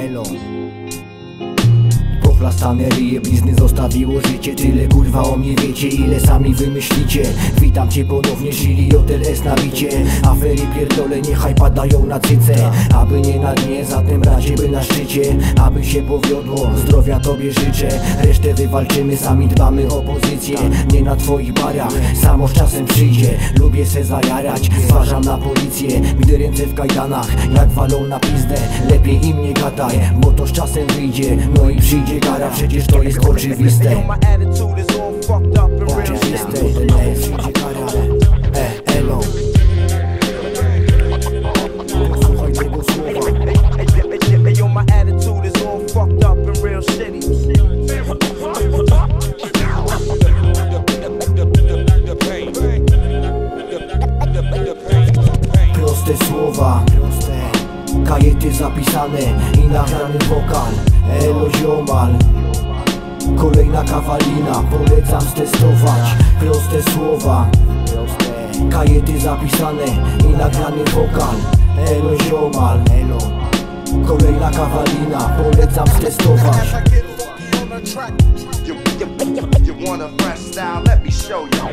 elo. Pochlastane ryje, blizny zostawiło życie. Tyle kurwa o mnie wiecie, ile sami wymyślicie. Witam cię ponownie, Shili Hotel S na bicie. Afery pierdolę, niechaj padają na cyce. Aby nie na dnie, zatem raczej by na szczycie. Aby się powiodło, zdrowia tobie życzę. Resztę wywalczymy, sami dbamy o pozycję. Nie na twoich barach, samo z czasem przyjdzie. Lubię se zajarać, zważam na policję. Gdy ręce w kajdanach, jak walą na pizdę. Lepiej im nie gadaj, bo to z czasem wyjdzie. No i przyjdzie kara, przecież to jest oczywiste. Oczywiste, przyjdzie kara. Elo. Posłuchaj tego słowa. Proste słowa, kajety zapisane i nagrany wokal. Elo ziomal, kolejna kawalina, polecam stestować. Proste słowa, kajety zapisane i nagrany wokal. Elo ziomal, kolejna kawalina, polecam stestować. You want a fresh style? Let me show you.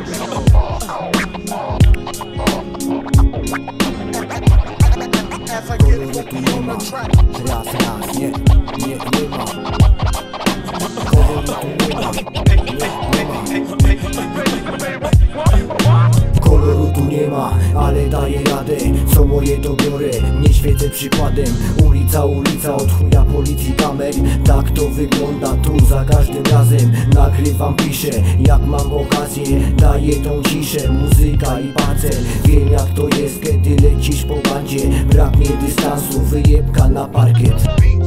Koloru tu nie ma, raz, nie ma. Koloru tu nie ma, Koloru tu nie ma, ale daję radę. Co moje to biorę, nie świecę przykładem. Ulica, od chuja policji kamer. Tak to wygląda tu za każdym razem. Nagrywam, piszę, jak mam okazję. Daję tą ciszę, muzyka i pacel. Wiem jak to jest, kiedy lecisz po bandzie. Braknie dystansu, wyjebka na parkiet.